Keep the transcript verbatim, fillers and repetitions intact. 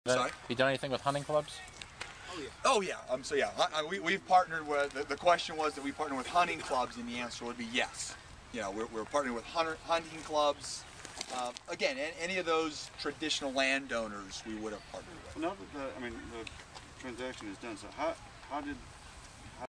Sorry? Have you done anything with hunting clubs? Oh yeah. Oh yeah. Um. So yeah, I, I, we we've partnered with. The, the question was that we partner with hunting clubs, and the answer would be yes. You know, we're we're partnering with hunter, hunting clubs. Uh, again, any, any of those traditional landowners, we would have partnered with. Well, now that the, I mean, the transaction is done. So how how did